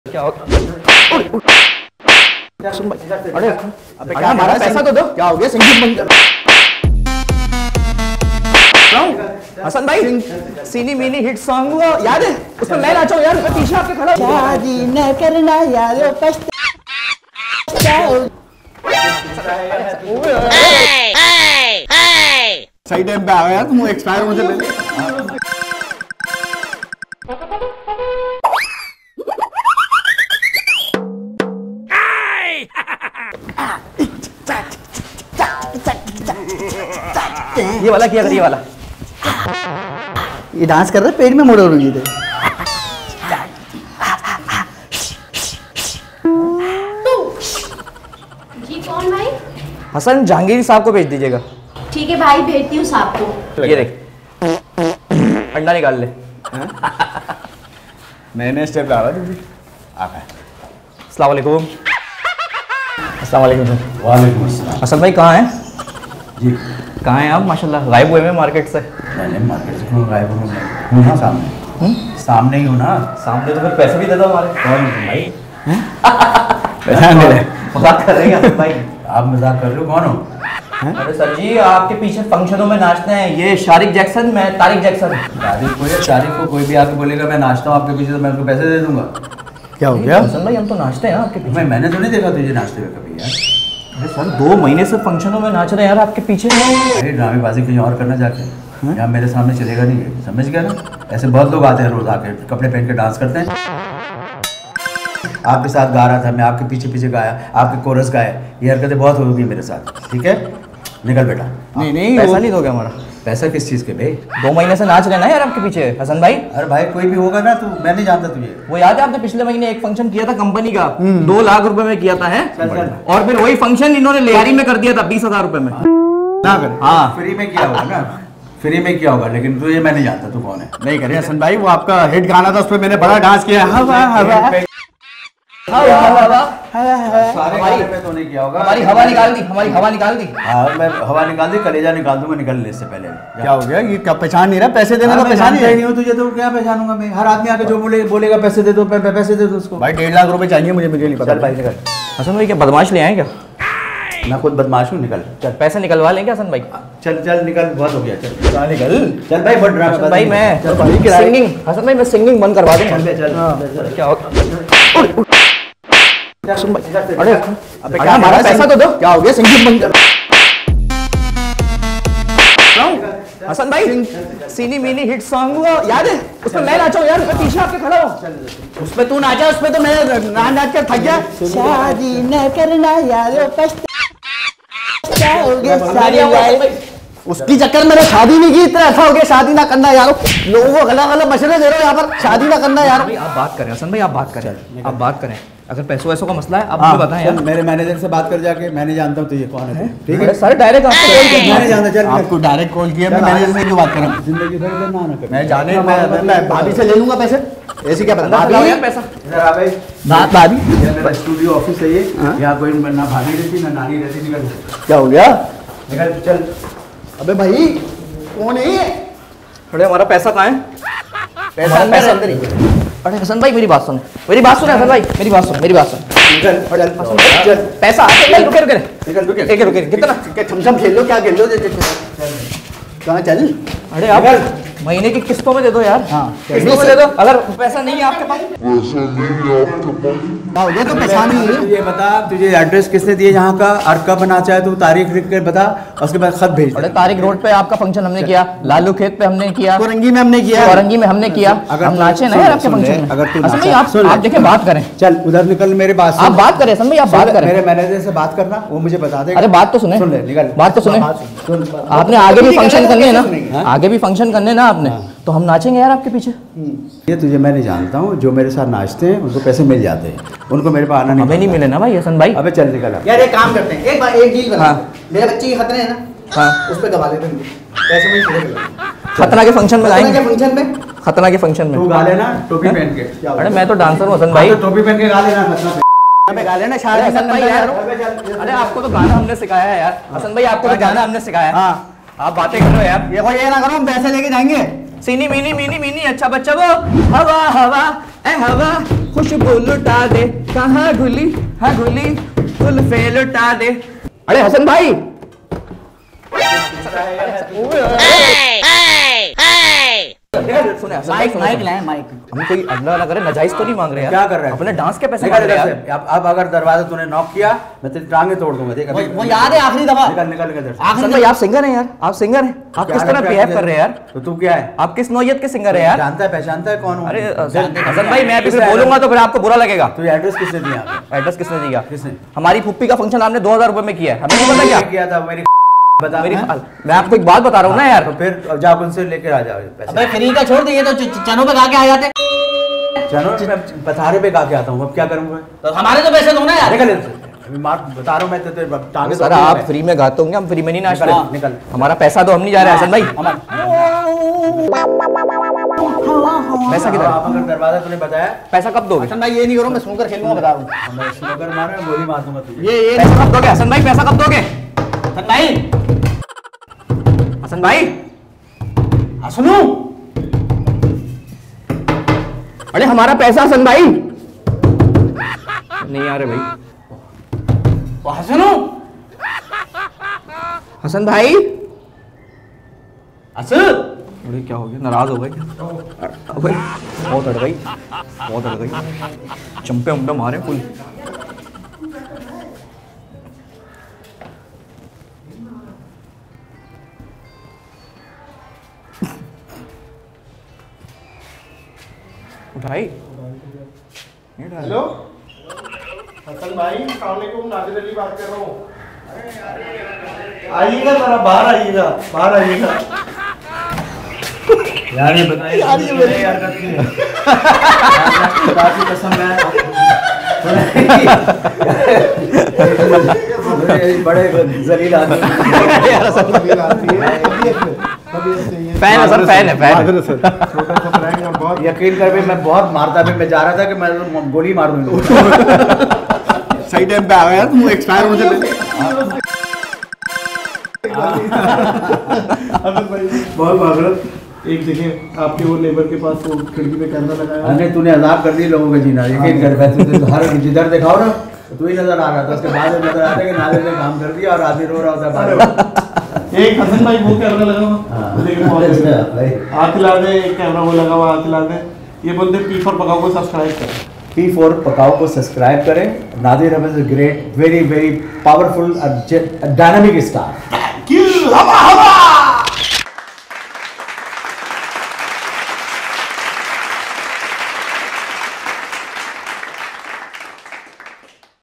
क्या होगा? अरे अबे क्या हमारा पैसा तो दो। क्या हो गया? संगीत बंद कर। हसन भाई सीनी मिनी हिट सॉन्ग वो याद है? उसमें मैं नाचा हूँ यार, मैं पीछे आपके खड़ा हूँ। शादी न करना यारो सही टाइम पे आ गया यार, तुम एक्सपायर मुझे ले। ये वाला किया कर, ये वाला। ये डांस कर रहे पेट में मोड़ो रही थे। जी कौन भाई? हसन जहांगीर साहब को भेज दीजिएगा। ठीक है भाई, भेजती हूँ साहब को। ये देख अंडा निकाल ले। नए स्टेप ला रहा है। अस्सलाम वालेकुम। अस्सलाम वालेकुम सर। वालेकुम अस्सलाम। हसन भाई कहाँ हैं? जी कहाँ हैं आप? माशाल्लाह गायब हुए हैं मार्केट से। मैंने मार्केट से क्यों गायब हूँ ना? सामने सामने ही हो ना। सामने तो फिर पैसे भी दे दो हमारे। कौन भाई? पैसा मेरे मजाक कर रहे हैं हसन भाई। आप मजाक कर रहे हो? कौन हो? अरे सर जी आपके पीछे फंक्शनों में नाचते हैं, ये शारिक जैक्सन, मैं तारिक जैक्सन। तारीख को या तारीख को कोई भी आके बोलेगा मैं नाचता हूँ आपके पीछे तो मैं उनको पैसे दे दूंगा। क्या हो गया? हसन भाई हम तो नाचते हैं आपके पीछे। मैंने तो नहीं देखा तुझे नाचते हुए कभी यार। अरे सर 2 महीने से फंक्शनों में नाच रहे हैं यार आपके पीछे। अरे ड्रामेबाजी कहीं और करना जाके, यहाँ मेरे सामने चलेगा नहीं है, समझ गया ना? ऐसे बहुत लोग आते हैं रोज आके कपड़े पहन के डांस करते हैं। आपके साथ गा रहा था मैं, आपके पीछे पीछे गाया, आपके कोरस गाए, ये हरकतें बहुत होगी मेरे साथ। ठीक है निकल बेटा। नहीं पैसा नहीं दोगे हमारा? पैसा किस चीज़ के भाई? 2 महीने से नाच रहे हैं ना यार आपके पीछे हसन भाई। अरे भाई कोई भी होगा ना, तू मैं नहीं जानता तुझे। वो याद है आपने पिछले महीने एक फंक्शन किया था कंपनी का, 2 लाख रुपए में किया था है? और फिर वही फंक्शन इन्होंने लियारी में कर दिया था 20,000 रुपए में। ना कर। हाँ फ्री में किया होगा ना, फ्री में किया होगा, लेकिन तुझे मैं नहीं जानता तू कौन है। नहीं करे हसन भाई, वो आपका हिट गाना था, उस पर मैंने बड़ा डांस किया। सारे गाने में तो नहीं किया होगा। हमारी हवा निकाल दी, हमारी हवा निकाल दी। हाँ मैं हवा निकाल दी, कलेजा निकाल दूंगा निकलने इससे पहले। क्या हो गया? ये क्या पहचान नहीं रहा? पैसे देने का पहचान नहीं हो तुझे तो क्या पहचानूंगा मैं? हर आदमी आके जो बोलेगा पैसे दे दो, पैसे दे दो उसको। भाई 1.5 लाख रुपए चाहिए मुझे नहीं पता। चल भाई निकल। हसन भाई क्या बदमाश ले आए क्या? मैं खुद बदमाश हूँ, निकल। चल पैसे निकलवा लेंगे हसन भाई। चल चल निकल, बहुत हो गया। चल निकल। चल भाई बहुत ड्रामा। हसन भाई मैं सिंगिंग, हसन भाई मैं सिंगिंग बंद करवा दूंगा। चल क्या होगा? अरे अबे क्या हमारा पैसा तो दो। क्या हो गया? संगीत बंद कर। हसन भाई सीनी मिनी हिट सॉन्ग वो याद है? उसमें मैं नाचा हूँ यार, मैं पीछे आपके खड़ा हूँ। उसमें तू नाचा, उसमें तो मैं नाच कर थक गया। शादी न करना यारो उसकी चक्कर मैंने शादी नहीं की, इतना ऐसा हो गया शादी ना करना यारो। लोगों को गलत गलत मशवरे दे रहे हो यहाँ पर, शादी ना करना यार। आप बात करें हसन भाई, आप बात करें, आप बात करें। अगर पैसों वैसों का मसला है आप मुझे बताएं यार। मेरे मैनेजर से बात कर जाके, मैं नहीं जानता हूँ तुझे कौन है। ठीक है सर डायरेक्ट आपको कॉल किया। मैं नहीं जानता। चल आपको डायरेक्ट कॉल किया, मैं मैनेजर से क्यों बात करूं? जिंदगी भर ना ना कर। मैं जाने मैं भाभी से ले लूंगा पैसे। ऐसी क्या पता? भाभी यार पैसा। इधर आ भाई। भाभी ये मेरा स्टूडियो ऑफिस है ये। यहाँ कोई ना भाभी रहती ना नानी रहती। निकल क्या हो गया? निकल चल। अबे भाई कौन है ये? अरे हमारा पैसा कहाँ है? पैसा अंदर ही। अरे हसन भाई मेरी बात सुन, मेरी बात सुन हसन भाई, मेरी बात सुन, मेरी बात सुन। निकल चल। पैसा नहीं, रुके रुके निकल रुके। रुके रुके कितना? थमसम खेल लो, क्या खेल लो? कहाँ चल? अरे आप महीने की किस्तों में दे दो यार। हाँ किस्तों में दे दो। अगर पैसा नहीं है आपके पास, क्या हो गया? तो पैसा नहीं है। ये बता तुझे एड्रेस किसने दिए यहाँ का, और कब आना चाहे तू तारीख लिख कर बता, उसके बाद खत भेज अरे दे। तारिक रोड पे आपका फंक्शन हमने किया, लालू खेत पे हमने किया, कोरंगी में हमने किया, औरंगी में हमने किया। हम नाचे ना यार आपके फंक्शन में। अगर तू हसन भाई नाचा- आप देखिए बात करें, चल उधर निकल, मेरे बात सुन। आप बात करें हसन भाई, आप बात करें। मेरे मैनेजर से बात करना, वो मुझे बता देगा। अरे बात तो सुने, सुन ले, निकल। बात तो सुने। सुन। आपने आगे भी फंक्शन करने हैं सुनेंगे? ना, आगे भी फंक्शन करने ना आपने, तो हम नाचेंगे यार आपके पीछे। ये तुझे मैं नहीं जानता हूँ, जो मेरे साथ नाचते हैं उनको पैसे मिल जाते हैं, उनको मेरे पास आना नहीं। हमें नहीं मिले ना भाई हसन भाई। अबे चल निकल अब। यार एक काम करते हैं, एक डील बना। मेरे बच्चे की खतरे है ना, हाँ उस पे दबा देते हैं पैसे में छोड़। खतना के फंक्शन में लाएंगे, फंक्शन में खतना के फंक्शन तू में। गा लेना टोपी पहन के। अरे मैं तो डांसर हूँ हसन भाई। तो टोपी पहन के गा लेना मतलब। अबे गा लेना अरे शादी हसन भाई यार, चल। अरे आपको तो गाना हमने सिखाया है यार हसन भाई, आपको तो गाना हमने सिखाया है। हाँ आप बातें करो यार। ये ना करो, हम पैसे लेके जाएंगे। सीनी मीनी मीनी मीनी अच्छा बच्चा वो हवा हवा ए हवा खुशबू लुटा दे कहाँ घुली हाँ घुली जुल्फे लुटा दे। अरे हसन भाई माइक माइक लाए माइक। हम कोई अल्लाह ना करे नजायज तो नहीं मांग रहे यार। क्या कर रहे हैं? अपने डांस के पैसे निकल मांग रहे हैं इधर यार। से। अब अगर दरवाजा तूने नॉक किया मैं तेरी टांगे तोड़ दूंगा। देख अभी वो याद है आखिरी दफा। निकल निकल निकल इधर से। हसन भाई आप सिंगर हैं यार, आप सिंगर हैं, आप क्या किस तरह लगता है बिहेव तुझे? कर रहे हैं यार? तो तू क्या है? आप किस नौयत के सिंगर हैं यार? जानता है पहचानता है कौन हूँ? अरे हसन भाई मैं अभी फिर बोलूंगा तो फिर आपको बुरा लगेगा। तुझे एड्रेस किसने दिया? एड्रेस किसने दिया? किसने? हमारी फुप्पी का फंक्शन आपने 2000 रुपए में किया है, हमें नहीं पता क्या किया था मेरी बता। मेरी मैं आपको एक बात बता रहा हूँ ना यार। तो फिर जा उनसे लेकर आ जाओ पैसे। अबे फ्री का छोड़ दिए तो चनों पे गा के आ जाते। चलो मैं पथारे पे गा के आता हूँ। अब क्या करूँगा? तो हमारे तो पैसे दो ना यार। निकल इधर से। अभी मार बता रहा हूँ मैं तेरे टांगे सर आप फ्री में गाते होंगे, हम फ्री में नहीं नाचते। निकल निकल। हमारा पैसा तो हम नहीं जा रहे हसन भाई। पैसा किधर? आप अगर दरवाजा तूने बताया पैसा कब दोगे? हसन भाई ये नहीं करो, मैं स्नूकर खेलूंगा बता रहा हूँ। मैं स्नूकर मारा गोली मार दूंगा तुझे। ये पैसा कब दोगे हसन भाई? पैसा कब दोगे हसन भाई हसन भाई? सुनो। अरे हमारा पैसा हसन भाई नहीं आ रहे भाई। हसनो हसन भाई हसन। अरे क्या हो गया? नाराज हो गए क्या? अबे बहुत अड़ गई, बहुत अड़ गई। चंपे उम्पे मारे फुल। उठाई हेलो हसन भाई, अस्सलाम वालेकुम। नादिर अली बात कर रहा हूँ। आइएगा जरा बाहर, आइएगा बाहर, आइएगा यार ये बताइए यार ये मेरे यार की कसम है। बड़े जलील आदमी फैन है सर, फैन है, फैन है। छोटा सा प्रैंक और बहुत यकीन कर भी मैं बहुत मारता भी मैं जा रहा था कि मैं गोली मार दूंगा। सही टाइम पे आ गया यार, तुम एक्सपायर होने से बहुत भागरत। एक देखिए आपके वो लेबर के पास वो खिड़की पे कैमरा लगाया है। अरे तूने अजाब कर दी लोगों का जीना। यकीन कर वैसे हर जिधर दिखाओ ना तो ही नजर आ रहा था। उसके बाद नजर आ रहा है कि नादिर ने काम कर दिया और आदमी रो रहा था। एक हसन भाई वो कैमरा लगा हुआ, लेकिन बहुत हाथ हिला दे। एक कैमरा वो लगा हुआ, हाथ हिला दे। ये बोलते P for पकाओ को सब्सक्राइब करें। P4 पकाओ को सब्सक्राइब करें। Nadir Ahmed is great, very very powerful dynamic star. हवा हवा